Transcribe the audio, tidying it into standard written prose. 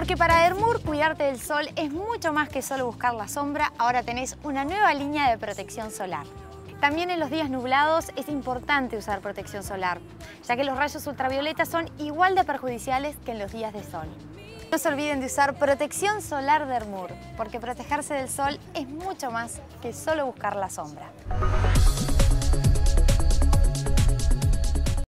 Porque para Dermur cuidarte del sol es mucho más que solo buscar la sombra, ahora tenés una nueva línea de protección solar. También en los días nublados es importante usar protección solar, ya que los rayos ultravioletas son igual de perjudiciales que en los días de sol. No se olviden de usar protección solar Dermur, porque protegerse del sol es mucho más que solo buscar la sombra.